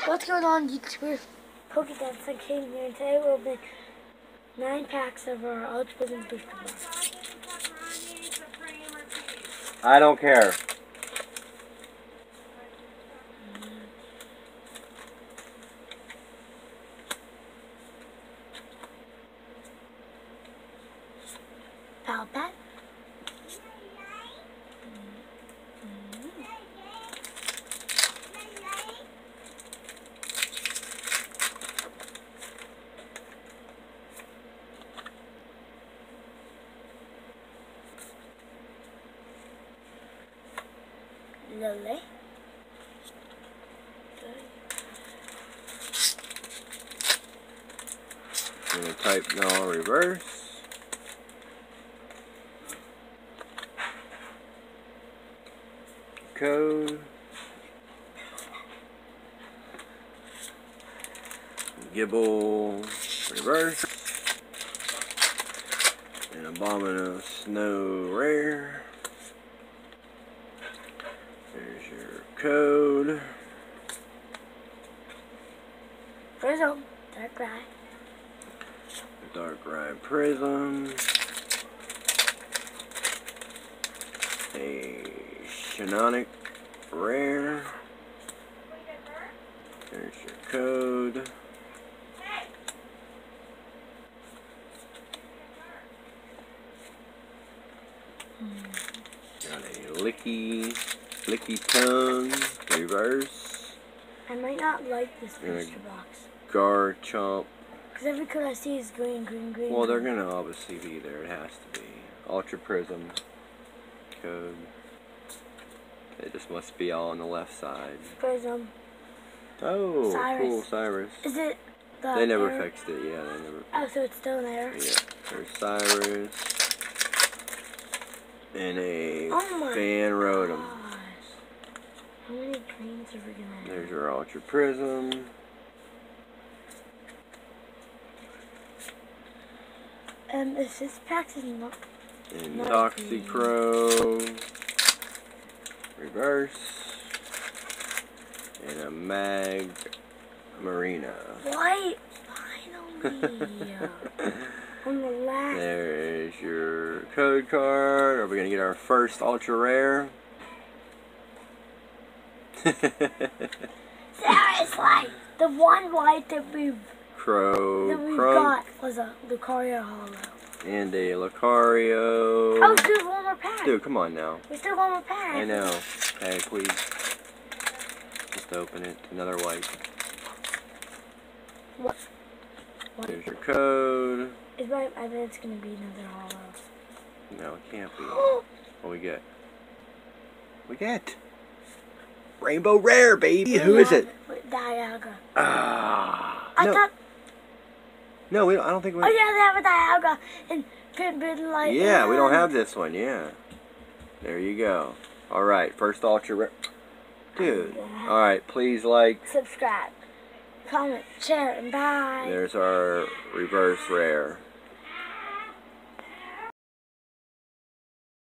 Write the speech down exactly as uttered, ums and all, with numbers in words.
What's going on, YouTubers? Pokédex, I came here and today we'll make nine packs of our Ultra Prism booster box. I don't care. Palpat. Lily. I'm going to type no reverse. Code. Gibble reverse. And Abominable Snow rare. There's your code. Prism. Dark Rye. Darkrai Prism. A Shinonic rare. There's your code. Got a Licky, Licky Tongue reverse. I might not like this booster box. Garchomp. Because every code I see is green, green, green. Well, they're going to obviously be there. It has to be. Ultra Prism code. It just must be all on the left side. Prism. Oh, Cyrus. cool, Cyrus. Is it the They never air? fixed it. Yeah, they never. Oh, so it's still there? Yeah, there's Cyrus. And a Oh my Fan Rotom. gosh. How many greens are we gonna have? There's your Ultra Prism. Um, if this pack is not... And not Toxicrow. Reverse. And a Mag Marina. White! Finally! On the last... There's your code card. Are we going to get our first Ultra Rare? Seriously! The one white that we've, Crow, that we Crunk, got was a Lucario Hollow. and a Lucario. Oh, dude, one more pack! Dude, come on now. We still have one more pack. I know. Hey, please. Just open it. Another white. What? What? There's your code. It's right, I bet it's gonna be another Hollow. No, it can't be. What we get? We get Rainbow Rare, baby. Who is it? Dialga. Ah. I no. thought... No, we don't, I don't think we. Oh yeah, they have a Dialga and Pit Bit Light. Yeah, we don't have this one. Yeah. There you go. All right, first Ultra Rare. Dude. All right, please like, subscribe, comment, share, and bye. There's our reverse rare.